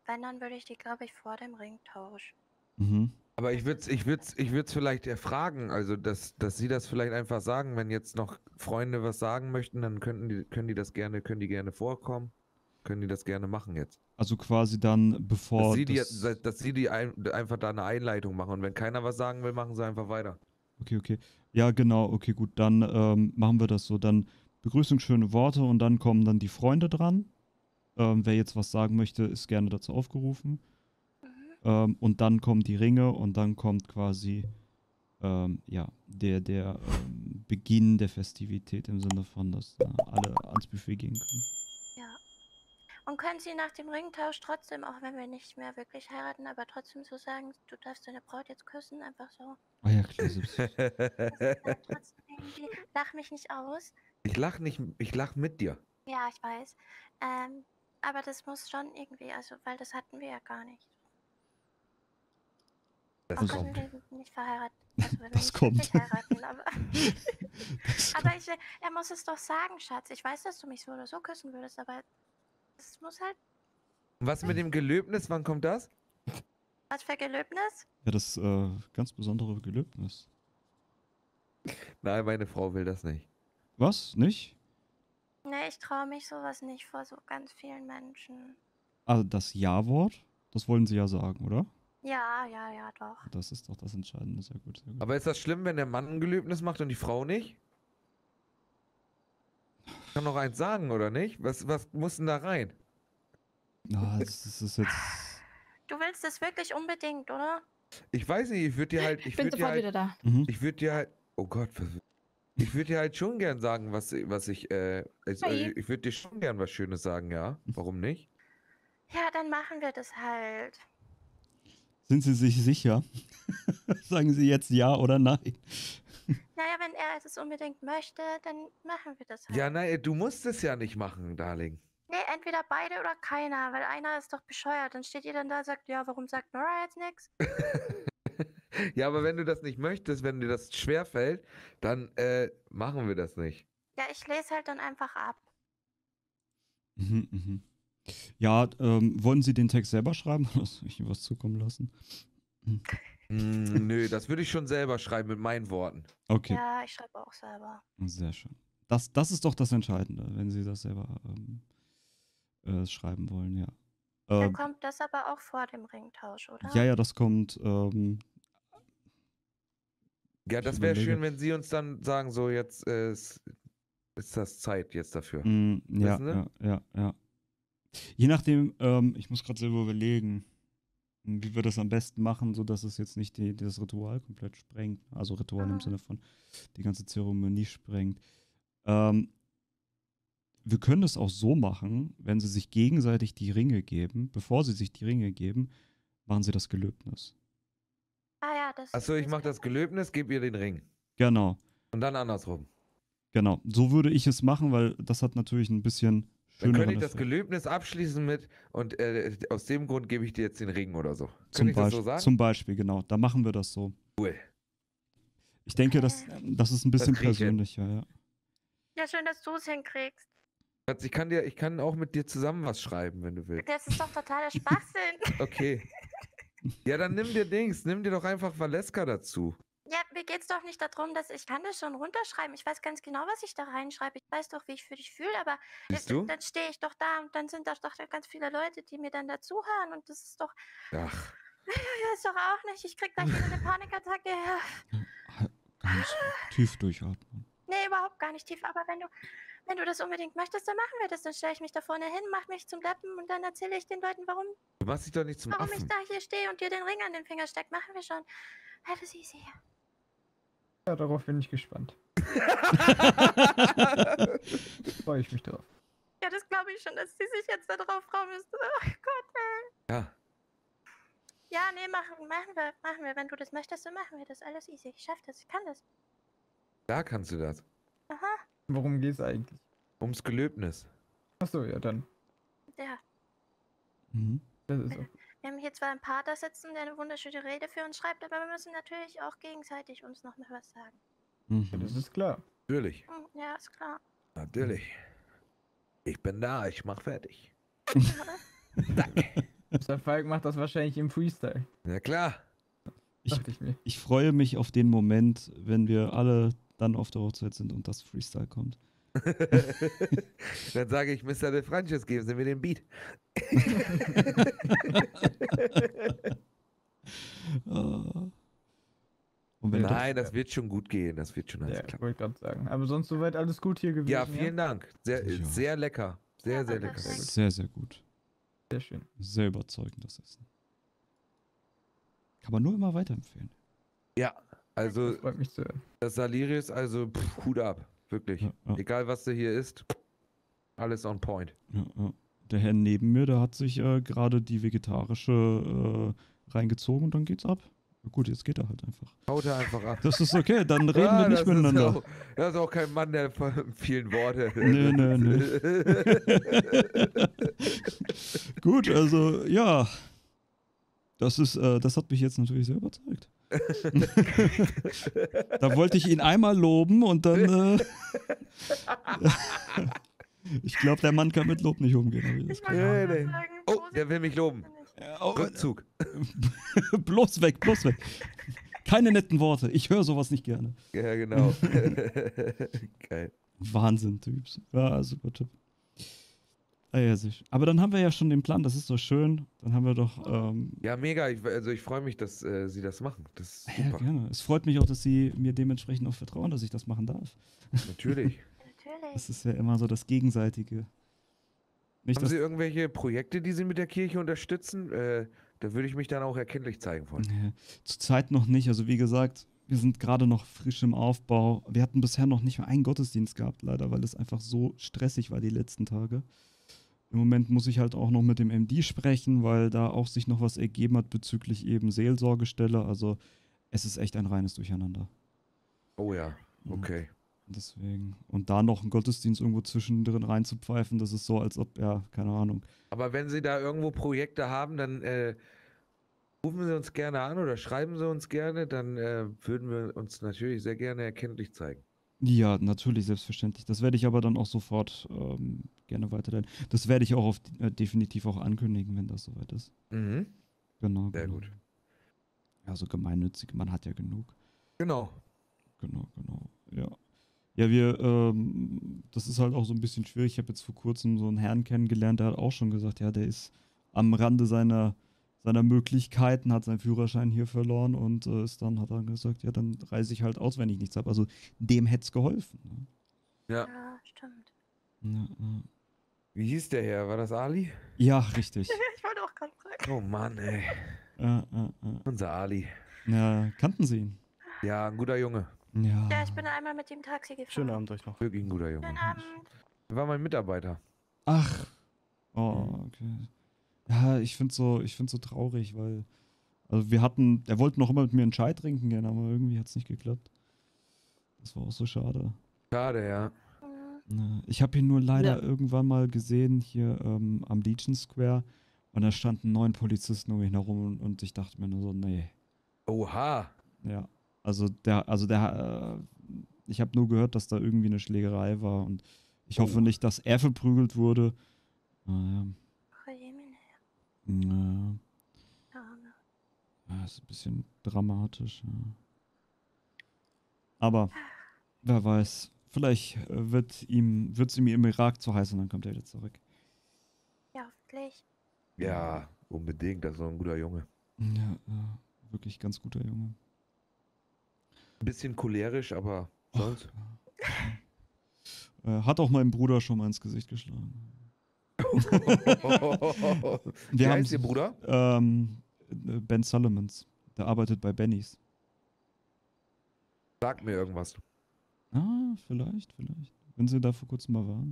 Wenn, dann würde ich die, glaube ich, vor dem Ring tauschen. Mhm. Aber ich würd's vielleicht erfragen, also dass sie das vielleicht einfach sagen, wenn jetzt noch Freunde was sagen möchten, dann können die gerne vorkommen, können die das gerne machen jetzt. Also quasi dann, Dass bevor sie das... einfach da eine Einleitung machen und wenn keiner was sagen will, machen sie einfach weiter. Okay, okay. Ja, genau, okay, gut. Dann machen wir das so. Dann Begrüßung, schöne Worte und dann kommen dann die Freunde dran. Wer jetzt was sagen möchte, ist gerne dazu aufgerufen. Mhm. Und dann kommen die Ringe und dann kommt quasi ja, der Beginn der Festivität im Sinne von, dass alle ans Buffet gehen können. Ja. Und können Sie nach dem Ringtausch trotzdem, auch wenn wir nicht mehr wirklich heiraten, aber trotzdem so sagen, du darfst deine Braut jetzt küssen, einfach so. Ah ja, klar, selbst. Das ist halt trotzdem irgendwie, lach mich nicht aus. Ich lach mit dir. Ja, ich weiß. Aber das muss schon irgendwie, also, weil das hatten wir ja gar nicht. Das Auch kommt. wenn wir nicht verheiratet, also wenn wir Das nicht kommt. wirklich heiraten, aber... Das aber er muss es doch sagen, Schatz. Ich weiß, dass du mich so oder so küssen würdest, aber es muss halt... Was mit dem Gelöbnis, wann kommt das? Was für Gelöbnis? ja, das ganz besondere Gelöbnis. Nein, meine Frau will das nicht. Was? Nicht? Nee, ich traue mich sowas nicht vor so ganz vielen Menschen. Also das Ja-Wort, das wollen Sie ja sagen, oder? Ja, doch. Das ist doch das Entscheidende. Sehr gut, sehr gut. Aber ist das schlimm, wenn der Mann ein Gelöbnis macht und die Frau nicht? Ich kann noch eins sagen, oder nicht? Was muss denn da rein? Das ist jetzt... Du willst es wirklich unbedingt, oder? Ich weiß nicht, ich würde dir halt, Ich bin sofort wieder da. Mhm. ich würde dir halt, oh Gott, ich würde dir halt schon gern sagen, was ich, Hi. ich würde dir schon gern was Schönes sagen, ja? Warum nicht? Ja, dann machen wir das halt. Sind Sie sich sicher? Sagen Sie jetzt ja oder nein? Naja, wenn er es unbedingt möchte, dann machen wir das halt. Ja, nein, du musst es ja nicht machen, Darling. Nee, entweder beide oder keiner, weil einer ist doch bescheuert. Dann steht ihr dann da und sagt, ja, warum sagt Nora jetzt nichts? Ja, aber wenn du das nicht möchtest, wenn dir das schwerfällt, dann machen wir das nicht. Ja, ich lese halt dann einfach ab. Mhm, mhm. Ja, wollen Sie den Text selber schreiben oder soll ich Ihnen was zukommen lassen? Nö, das würde ich schon selber schreiben mit meinen Worten. Okay, Ja, ich schreibe auch selber. sehr schön. Das ist doch das Entscheidende, wenn Sie das selber schreiben wollen, ja. Dann kommt das aber auch vor dem Ringtausch, oder? Ja, das kommt. Ja, Ich das wäre überlege. schön, wenn Sie uns dann sagen, so jetzt ist das Zeit jetzt dafür. Ja, Wissen Sie? ja. Je nachdem, ich muss gerade selber überlegen, wie wir das am besten machen, sodass es jetzt nicht das Ritual komplett sprengt. Also Ritual im Sinne von die ganze Zeremonie sprengt. Wir können es auch so machen, wenn sie sich gegenseitig die Ringe geben, bevor sie sich die Ringe geben, machen sie das Gelöbnis. Ah ja, das Achso, ist ich mache das Gelöbnis, gebe ihr den Ring. Genau, Und dann andersrum. genau. So würde ich es machen, weil das hat natürlich ein bisschen Dann schöneren könnte ich das Effekt. Gelöbnis abschließen mit und aus dem Grund gebe ich dir jetzt den Ring oder so. Zum, Könnte ich das so sagen? zum Beispiel, genau. Da machen wir das so. Cool. Ich denke, das ist ein bisschen krieg ich hin. persönlicher, ja. Ja, schön, dass du es hinkriegst. Schatz, ich kann auch mit dir zusammen was schreiben, wenn du willst. Das ist doch totaler Schwachsinn. Okay. Ja, dann nimm dir doch einfach Valeska dazu. Ja, mir geht's doch nicht darum, dass ich kann das schon runterschreiben. Ich weiß ganz genau, was ich da reinschreibe. Ich weiß doch, wie ich für dich fühle, aber Siehst du? dann stehe ich doch da und dann sind da doch ganz viele Leute, die mir dann dazuhören und das ist doch... Ach. Ja, ist doch auch nicht. Ich krieg gleich wieder eine Panikattacke. Ganz tief durchatmen. Nee, überhaupt gar nicht tief. Aber wenn du das unbedingt möchtest, dann machen wir das. Dann stelle ich mich da vorne hin, mach mich zum Deppen und dann erzähle ich den Leuten, warum Du machst dich doch nicht zum ich Affen. da hier stehe und dir den Ring an den Finger steck. Machen wir schon. Alles easy. Ja, darauf bin ich gespannt. Freue ich mich drauf. Ja, das glaube ich schon, dass sie sich jetzt da drauf freuen müsste. Oh Gott, ey. Ja. Ja, nee, machen wir. Wenn du das möchtest, dann machen wir das. Alles easy. Ich schaff das. Ich kann das. Da kannst du das. Aha. Worum geht's eigentlich? Ums Gelöbnis. Achso, ja dann. Ja. Mhm. Das ist auch. Wir haben hier zwar einen Pater sitzen, der eine wunderschöne Rede für uns schreibt, aber wir müssen natürlich auch gegenseitig uns noch mal was sagen. Ja, das ist klar. Natürlich. Ja, ist klar. Natürlich. Ich bin da, ich mach fertig. Ja. Danke. Der Falk macht das wahrscheinlich im Freestyle. Ja klar. Ich, Dachte ich mir. ich freue mich auf den Moment, wenn wir alle dann auf der Hochzeit sind und das Freestyle kommt. Dann sage ich, Mr. De Francis, geben Sie mir den Beat. Ah. Und wenn Nein, das wird schon gut gehen. Das wird schon alles Ja, klappen. wollte gerade sagen. Aber sonst soweit alles gut hier gewesen. Ja, vielen Dank. Sehr, Ja. sehr lecker. Sehr, Ja, sehr war lecker. perfekt. sehr, sehr gut. Sehr schön. Sehr überzeugend, das Essen. Kann man nur immer weiterempfehlen. Ja, also Das freut mich zu hören. das Salirius, also Hut ab. Wirklich. Ja, ja. Egal, was du hier isst, alles on point. Ja, ja. Der Herr neben mir, der hat sich gerade die vegetarische reingezogen und dann geht's ab. Na gut, jetzt geht er halt einfach. Haut er einfach ab. Das ist okay, dann reden wir nicht das miteinander. Ist auch, das ist auch kein Mann der vielen Worte. Nö, nö, nö. Gut, also ja. Das hat mich jetzt natürlich sehr überzeugt. Da wollte ich ihn einmal loben und dann. Ich glaube, der Mann kann mit Lob nicht umgehen. hab ich das Ich Gefühl. wollte auch Nee, gerade nee. sagen, Oh, positiv der will mich loben. bin ich. Ja, oh, Rückzug. bloß weg, bloß weg. Keine netten Worte. Ich höre sowas nicht gerne. Ja, genau. Geil. Wahnsinn, Typs. Ja, super Tipp. Ah, ja, sich. Aber dann haben wir ja schon den Plan, das ist doch schön. Dann haben wir doch. Ja, mega. Ich freue mich, dass Sie das machen. Das ist Ja, super. gerne. Es freut mich auch, dass Sie mir dementsprechend auch vertrauen, dass ich das machen darf. Natürlich. Natürlich. Das ist ja immer so das Gegenseitige. Nicht, Haben dass, Sie irgendwelche Projekte, die Sie mit der Kirche unterstützen? Da würde ich mich dann auch erkenntlich zeigen wollen. Nee, zurzeit noch nicht. Also wie gesagt, wir sind gerade noch frisch im Aufbau. Wir hatten bisher noch nicht mal einen Gottesdienst gehabt, leider, weil es einfach so stressig war die letzten Tage. Im Moment muss ich halt auch noch mit dem MD sprechen, weil da auch sich noch was ergeben hat bezüglich eben Seelsorgestelle. Also es ist echt ein reines Durcheinander. Oh ja, okay. Deswegen. Und da noch einen Gottesdienst irgendwo zwischendrin reinzupfeifen, das ist so, als ob, ja, keine Ahnung. Aber wenn Sie da irgendwo Projekte haben, dann rufen Sie uns gerne an oder schreiben Sie uns gerne, dann würden wir uns natürlich sehr gerne erkenntlich zeigen. Ja, natürlich, selbstverständlich. Das werde ich aber dann auch sofort gerne weiterleiten. Das werde ich auch definitiv auch ankündigen, wenn das soweit ist. Mhm. Genau. Sehr genau. gut. Ja, so gemeinnützig, man hat ja genug. Genau. Genau. Ja. Ja, das ist halt auch so ein bisschen schwierig. Ich habe jetzt vor kurzem so einen Herrn kennengelernt, der hat auch schon gesagt, ja, der ist am Rande seiner Möglichkeiten, hat seinen Führerschein hier verloren und hat dann gesagt, ja, dann reise ich halt aus, wenn ich nichts habe. Also dem hätte es geholfen. Ne? Ja. Ja, stimmt. Ja. Wie hieß der Herr? War das Ali? Ja, richtig. Ich wollte auch gerade sagen. Oh Mann, ey. Ja. Unser Ali. Ja, kannten Sie ihn? Ja, ein guter Junge. Ja. Ja, ich bin einmal mit dem Taxi gefahren. Schönen Abend euch noch. Wirklich ein guter Junge. Schönen Abend. War mein Mitarbeiter. Ach. Oh, okay. Ja, ich find's so traurig, weil. Also er wollte noch immer mit mir einen Chai trinken gehen, aber irgendwie hat's nicht geklappt. Das war auch so schade. Schade, ja. Mhm. Ja, ich habe ihn nur leider Ja. irgendwann mal gesehen hier am Legion Square und da standen 9 Polizisten um ihn herum und ich dachte mir nur so, nee. Oha. Ja. Ich habe nur gehört, dass da irgendwie eine Schlägerei war und ich hoffe Oh. nicht, dass er verprügelt wurde. Naja. Oh je, meine Ja. Arme. Ja, ist ein bisschen dramatisch. Ja. Aber wer weiß, vielleicht wird's ihm im Irak zu heiß und dann kommt er wieder zurück. Ja, hoffentlich. Ja, unbedingt. Das ist doch ein guter Junge. Ja, wirklich ganz guter Junge. Ein bisschen cholerisch, aber Och, sonst. Hat auch meinem Bruder schon mal ins Gesicht geschlagen. Wie Wir haben heißt Ihr Bruder? Ben Solomons. Der arbeitet bei Bennys. Sag mir irgendwas. Ah, vielleicht. Wenn sie da vor kurzem mal waren,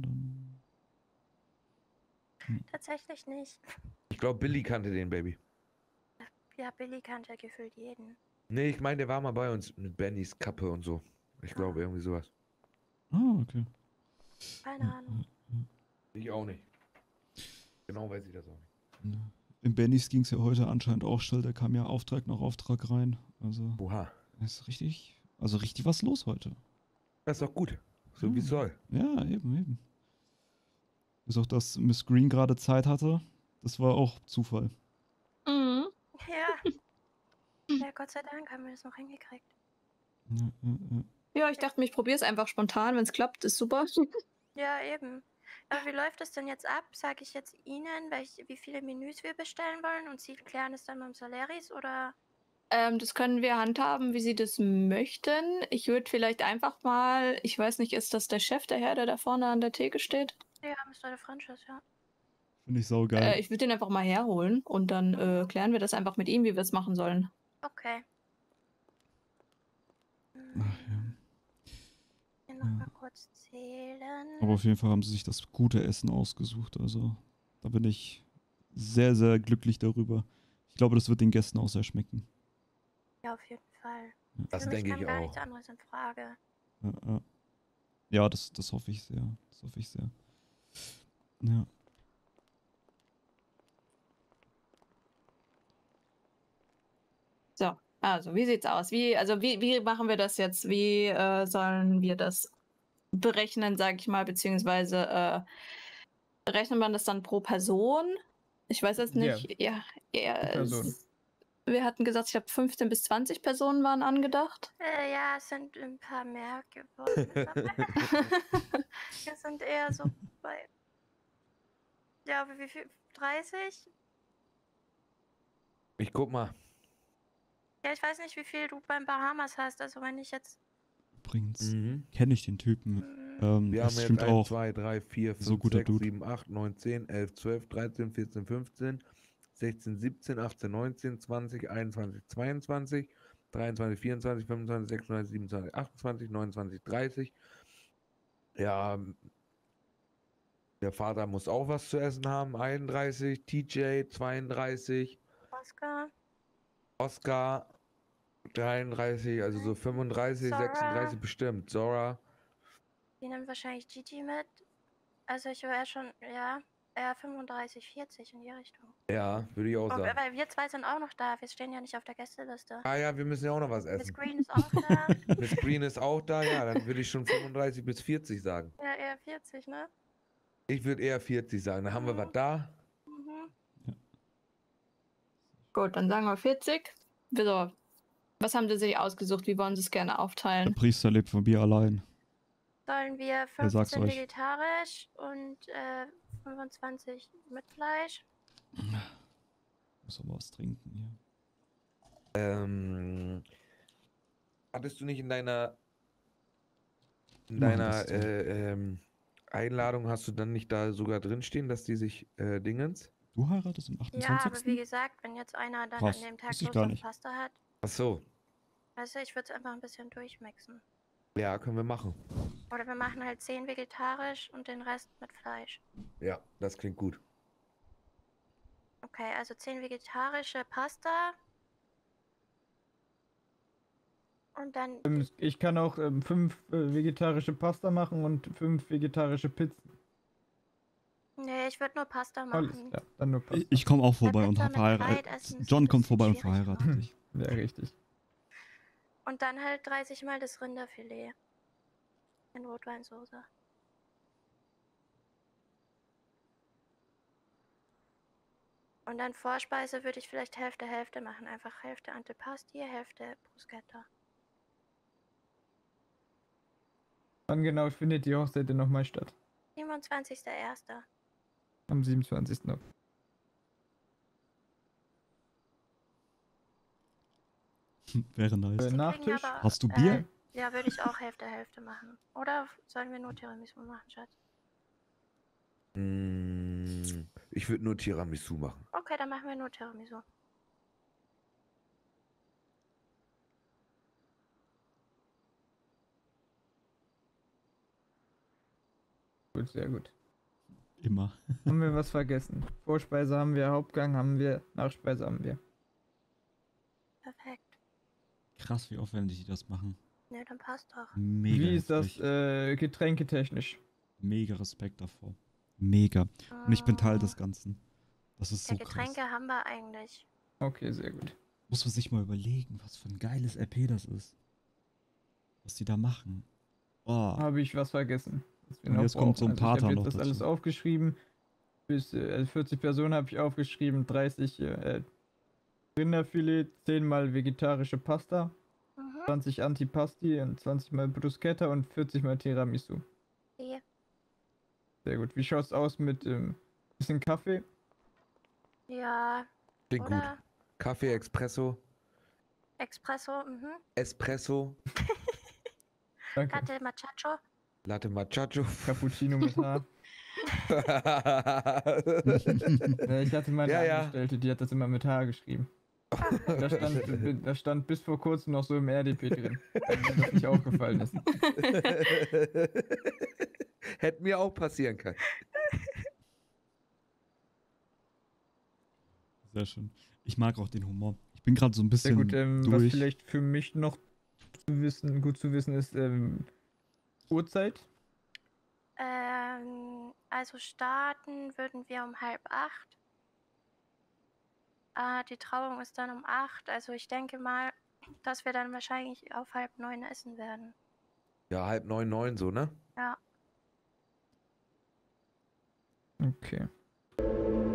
dann. Tatsächlich nicht. Ich glaube, Billy kannte den Baby. Ja, Billy kannte gefühlt jeden. Nee, ich meine, der war mal bei uns mit Bennys Kappe und so. Ich glaube, irgendwie sowas. Ah, okay. Keine Ahnung. Ich auch nicht. Genau weiß ich das auch nicht. Ja. In Bennys ging es ja heute anscheinend auch schnell. Da kam ja Auftrag nach Auftrag rein. Also Oha. ist richtig was los heute. Das ist doch gut. So wie es soll. Ja, eben. Bis auch, dass Miss Green gerade Zeit hatte. Das war auch Zufall. Ja, Gott sei Dank haben wir das noch hingekriegt. Ja, Ja, ich dachte mir, ich probiere es einfach spontan. Wenn es klappt, ist super. Ja, eben. Aber wie läuft das denn jetzt ab? Sage ich jetzt Ihnen, wie viele Menüs wir bestellen wollen und Sie klären es dann mit dem Solaris oder? Das können wir handhaben, wie Sie das möchten. Ich würde vielleicht einfach mal, ich weiß nicht, ist das der Chef, der Herr, der da vorne an der Theke steht? Ja, Mr. De Franchis, ja. finde ich saugeil. Ich würde den einfach mal herholen und dann klären wir das einfach mit ihm, wie wir es machen sollen. Okay. Ach ja. Hier noch mal kurz zählen. Aber auf jeden Fall haben sie sich das gute Essen ausgesucht. Also da bin ich sehr, sehr glücklich darüber. Ich glaube, das wird den Gästen auch sehr schmecken. Ja, auf jeden Fall. Das Für mich denke kam ich gar auch. nichts anderes in Frage. Ja, das hoffe ich sehr. Das hoffe ich sehr. Ja. So, also wie sieht's aus? Wie machen wir das jetzt? Wie sollen wir das berechnen, sag ich mal, beziehungsweise rechnet man das dann pro Person? Ich weiß jetzt nicht. Ja, Pro Person. wir hatten gesagt, ich glaube 15 bis 20 Personen waren angedacht. Ja, es sind ein paar mehr geworden. Wir sind eher so bei. Ja, wie viel? 30? Ich guck mal. Ja, ich weiß nicht, wie viel du beim Bahamas hast. Also wenn ich jetzt. Übrigens Mhm. kenne ich den Typen. Wir Das haben stimmt jetzt 1, auch. 2, 3, 4, 5, So guter 6, Dude. 7, 8, 9, 10, 11, 12, 13, 14, 15, 16, 17, 18, 19, 20, 21, 22, 23, 24, 25, 26, 27, 28, 29, 30. Ja, der Vater muss auch was zu essen haben. 31, TJ 32, Oscar. Oscar 33, also so 35, Zora. 36 bestimmt. Zora. Die nimmt wahrscheinlich Gigi mit. Also ich wäre schon, ja, eher 35, 40 in die Richtung. Ja, würde ich auch Oh, sagen. weil wir zwei sind auch noch da. Wir stehen ja nicht auf der Gästeliste. Ah ja, wir müssen ja auch noch was Miss essen. Green ist auch da. Miss Green ist auch da, ja, dann würde ich schon 35 bis 40 sagen. Ja, eher 40, ne? Ich würde eher 40 sagen. Dann haben wir was da. Mhm. Gut, dann sagen wir 40. So, was haben Sie sich ausgesucht? Wie wollen Sie es gerne Der aufteilen? Priester lebt von Bier allein. Sollen wir Wer sagt's 15 euch? vegetarisch und 25 mit Fleisch? Muss aber was trinken hier. Hattest du nicht in deiner Wir machen das so. Einladung, hast du dann nicht da sogar drinstehen, dass die sich Dingens? Du heiratest am Ja, 28.? aber wie gesagt, wenn jetzt einer dann Krass, an dem Tag wusste ich Lust gar auf nicht. Pasta hat, Ach so. weißt du, ich würde es einfach ein bisschen durchmixen. Ja, können wir machen. Oder wir machen halt 10 vegetarisch und den Rest mit Fleisch. Ja, das klingt gut. Okay, also 10 vegetarische Pasta. Und dann. Ich kann auch 5 vegetarische Pasta machen und 5 vegetarische Pizzen. Nee, ich würde nur Pasta Alles machen. klar, dann nur Pasta. Ich komme auch vorbei Weil und Pizza mit verheiratet. Breit essen ist John ein kommt bisschen vorbei und schwierig verheiratet immer. dich. Ja, richtig. Und dann halt 30 Mal das Rinderfilet. In Rotweinsoße. Und dann Vorspeise würde ich vielleicht Hälfte, Hälfte machen. Einfach Hälfte Antipasti, Hälfte Bruschetta. Wann genau findet die Hochzeit denn nochmal statt? 27.01. Am 27. Wäre nice. Die kriegen Nachtisch? aber, Hast du Bier? Ja, würde ich auch Hälfte, Hälfte machen. Oder sollen wir nur Tiramisu machen, Schatz? Ich würde nur Tiramisu machen. Okay, dann machen wir nur Tiramisu. Gut, sehr gut. Immer. Haben wir was vergessen? Vorspeise haben wir, Hauptgang haben wir, Nachspeise haben wir. Perfekt. Krass, wie aufwendig die das machen. Ne, dann passt doch. Mega. Wie ist das heftig. getränketechnisch? Mega Respekt davor. Mega. Und ich bin Teil des Ganzen. Das ist Ja, so krass. Getränke haben wir eigentlich. Okay, sehr gut. Muss man sich mal überlegen, was für ein geiles RP das ist. Was die da machen. Oh. Habe ich was vergessen? Was wir Und noch jetzt kommt so ein brauchen. Also Pater ich noch habe jetzt das alles dazu. aufgeschrieben. Bis 40 Personen habe ich aufgeschrieben, 30 Rinderfilet, 10 mal vegetarische Pasta, Mhm. 20 Antipasti und 20 mal Bruschetta und 40 mal Tiramisu. Okay. Sehr gut. Wie schaut's aus mit bisschen Kaffee? Ja, Klingt gut. oder Kaffee, Espresso, Espresso, mhm. Espresso, Danke. Latte Macchiato. Latte Macchiato. Cappuccino mit H. Ja, ich hatte meine Ja, ja. Angestellte, die hat das immer mit H geschrieben. Da stand bis vor kurzem noch so im RDP drin, weil mir das nicht aufgefallen ist. Hätte mir auch passieren können. Sehr schön. Ich mag auch den Humor. Ich bin gerade so ein Sehr bisschen gut, was durch. vielleicht für mich noch gut zu wissen ist, Uhrzeit. Also starten würden wir um 7:30. Die Trauung ist dann um 8. Also ich denke mal, dass wir dann wahrscheinlich auf 8:30 essen werden. Ja, 8:30, 9 so, ne? Ja. Okay.